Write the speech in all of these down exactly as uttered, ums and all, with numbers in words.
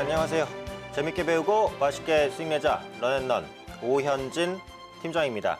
안녕하세요. 재밌게 배우고 맛있게 수익 내자 런앤런 오현진 팀장입니다.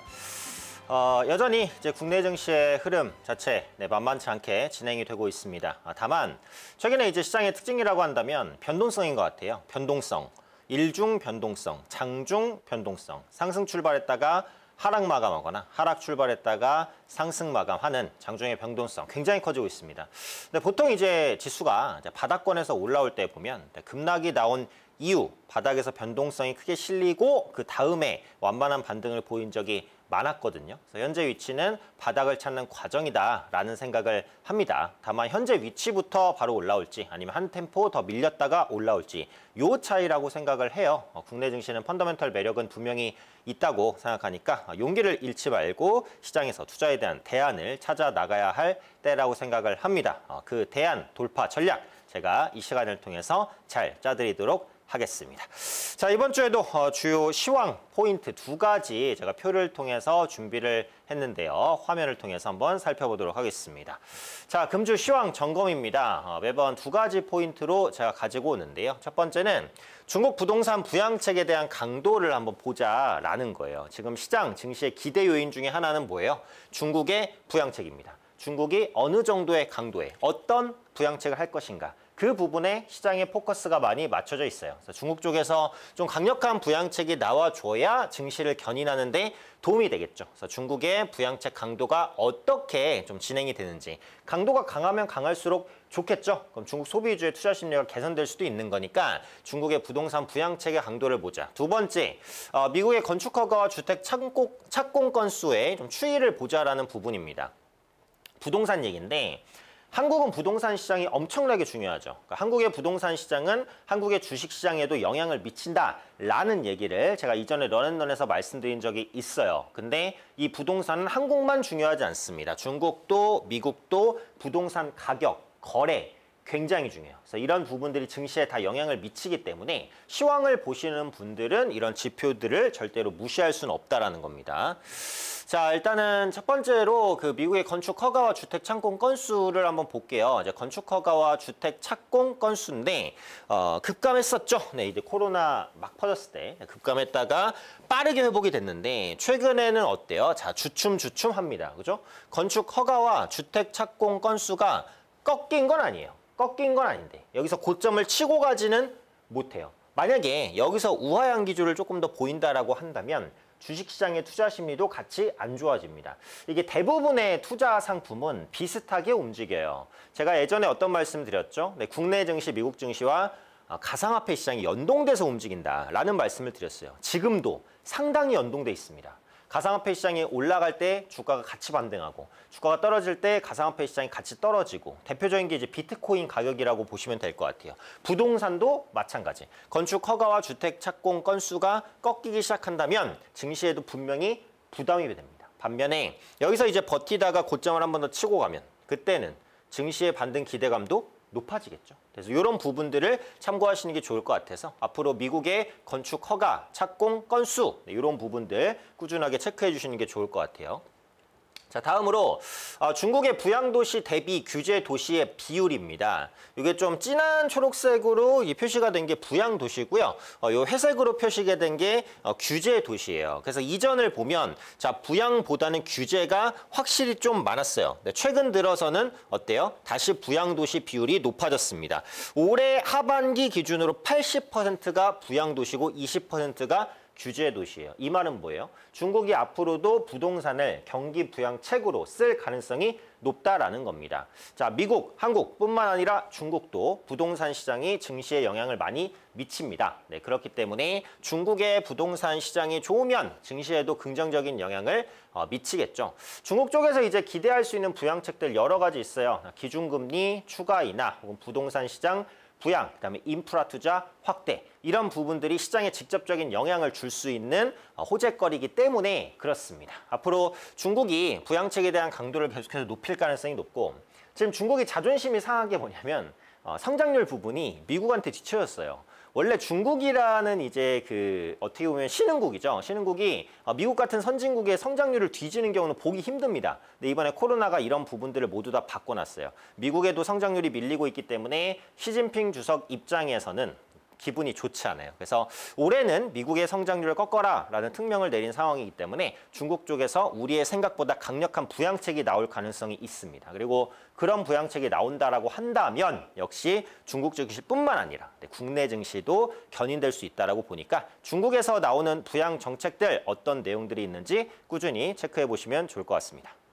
어, 여전히 이제 국내 증시의 흐름 자체 네, 만만치 않게 진행이 되고 있습니다. 아, 다만 최근에 이제 시장의 특징이라고 한다면 변동성인 것 같아요. 변동성, 일중 변동성, 장중 변동성, 상승 출발했다가 하락 마감하거나 하락 출발했다가 상승 마감하는 장중의 변동성 굉장히 커지고 있습니다. 근데 보통 이제 지수가 이제 바닥권에서 올라올 때 보면 급락이 나온 이후 바닥에서 변동성이 크게 실리고 그 다음에 완만한 반등을 보인 적이 많았거든요. 그래서 현재 위치는 바닥을 찾는 과정이다라는 생각을 합니다. 다만 현재 위치부터 바로 올라올지 아니면 한 템포 더 밀렸다가 올라올지 요 차이라고 생각을 해요. 어, 국내 증시는 펀더멘털 매력은 분명히 있다고 생각하니까 용기를 잃지 말고 시장에서 투자에 대한 대안을 찾아 나가야 할 때라고 생각을 합니다. 어, 그 대안 돌파 전략 제가 이 시간을 통해서 잘 짜드리도록 하겠습니다. 자, 이번 주에도 어, 주요 시황 포인트 두 가지 제가 표를 통해서 준비를 했는데요. 화면을 통해서 한번 살펴보도록 하겠습니다. 자, 금주 시황 점검입니다. 어, 매번 두 가지 포인트로 제가 가지고 오는데요. 첫 번째는 중국 부동산 부양책에 대한 강도를 한번 보자라는 거예요. 지금 시장 증시의 기대 요인 중에 하나는 뭐예요? 중국의 부양책입니다. 중국이 어느 정도의 강도에 어떤 부양책을 할 것인가. 그 부분에 시장의 포커스가 많이 맞춰져 있어요. 그래서 중국 쪽에서 좀 강력한 부양책이 나와줘야 증시를 견인하는 데 도움이 되겠죠. 그래서 중국의 부양책 강도가 어떻게 좀 진행이 되는지. 강도가 강하면 강할수록 좋겠죠. 그럼 중국 소비주의 투자 심리가 개선될 수도 있는 거니까 중국의 부동산 부양책의 강도를 보자. 두 번째, 어, 미국의 건축 허가와 주택 착공, 착공 건수의 좀 추이를 보자라는 부분입니다. 부동산 얘기인데 한국은 부동산 시장이 엄청나게 중요하죠. 그러니까 한국의 부동산 시장은 한국의 주식시장에도 영향을 미친다라는 얘기를 제가 이전에 런앤런에서 말씀드린 적이 있어요. 근데 이 부동산은 한국만 중요하지 않습니다. 중국도 미국도 부동산 가격, 거래 굉장히 중요해요. 그래서 이런 부분들이 증시에 다 영향을 미치기 때문에 시황을 보시는 분들은 이런 지표들을 절대로 무시할 수는 없다라는 겁니다. 자, 일단은 첫 번째로 그 미국의 건축 허가와 주택 착공 건수를 한번 볼게요. 이제 건축 허가와 주택 착공 건수인데 어, 급감했었죠. 네, 이제 코로나 막 퍼졌을 때 급감했다가 빠르게 회복이 됐는데 최근에는 어때요? 자, 주춤주춤합니다. 그죠? 건축 허가와 주택 착공 건수가 꺾인 건 아니에요. 꺾인 건 아닌데 여기서 고점을 치고 가지는 못해요. 만약에 여기서 우하향 기조를 조금 더 보인다라고 한다면 주식시장의 투자 심리도 같이 안 좋아집니다. 이게 대부분의 투자 상품은 비슷하게 움직여요. 제가 예전에 어떤 말씀 드렸죠? 네, 국내 증시, 미국 증시와 가상화폐 시장이 연동돼서 움직인다라는 말씀을 드렸어요. 지금도 상당히 연동돼 있습니다. 가상화폐 시장이 올라갈 때 주가가 같이 반등하고 주가가 떨어질 때 가상화폐 시장이 같이 떨어지고 대표적인 게 이제 비트코인 가격이라고 보시면 될 것 같아요. 부동산도 마찬가지. 건축 허가와 주택 착공 건수가 꺾이기 시작한다면 증시에도 분명히 부담이 됩니다. 반면에 여기서 이제 버티다가 고점을 한 번 더 치고 가면 그때는 증시의 반등 기대감도 높아지겠죠. 그래서 이런 부분들을 참고하시는 게 좋을 것 같아서 앞으로 미국의 건축 허가, 착공 건수 네, 이런 부분들 꾸준하게 체크해 주시는 게 좋을 것 같아요. 자, 다음으로 어, 중국의 부양도시 대비 규제 도시의 비율입니다. 이게 좀 진한 초록색으로 이 표시가 된 게 부양도시고요. 어, 요 회색으로 표시가 된 게 어, 규제 도시예요. 그래서 이전을 보면 자 부양보다는 규제가 확실히 좀 많았어요. 네, 최근 들어서는 어때요? 다시 부양도시 비율이 높아졌습니다. 올해 하반기 기준으로 팔십 퍼센트가 부양도시고 이십 퍼센트가 규제 도시예요. 이 말은 뭐예요? 중국이 앞으로도 부동산을 경기 부양책으로 쓸 가능성이 높다라는 겁니다. 자, 미국, 한국뿐만 아니라 중국도 부동산 시장이 증시에 영향을 많이 미칩니다. 네, 그렇기 때문에 중국의 부동산 시장이 좋으면 증시에도 긍정적인 영향을 어, 미치겠죠. 중국 쪽에서 이제 기대할 수 있는 부양책들 여러 가지 있어요. 기준금리 추가 인하 혹은 부동산 시장 부양, 그다음에 인프라 투자 확대 이런 부분들이 시장에 직접적인 영향을 줄 수 있는 호재거리이기 때문에 그렇습니다. 앞으로 중국이 부양책에 대한 강도를 계속해서 높일 가능성이 높고 지금 중국이 자존심이 상한 게 뭐냐면 어, 성장률 부분이 미국한테 뒤처졌어요. 원래 중국이라는 이제 그 어떻게 보면 신흥국이죠. 신흥국이 미국 같은 선진국의 성장률을 뒤지는 경우는 보기 힘듭니다. 근데 이번에 코로나가 이런 부분들을 모두 다 바꿔놨어요. 미국에도 성장률이 밀리고 있기 때문에 시진핑 주석 입장에서는 기분이 좋지 않아요. 그래서 올해는 미국의 성장률을 꺾어라라는 특명을 내린 상황이기 때문에 중국 쪽에서 우리의 생각보다 강력한 부양책이 나올 가능성이 있습니다. 그리고 그런 부양책이 나온다라고 한다면 역시 중국 증시뿐만 아니라 국내 증시도 견인될 수 있다라고 보니까 중국에서 나오는 부양 정책들 어떤 내용들이 있는지 꾸준히 체크해 보시면 좋을 것 같습니다.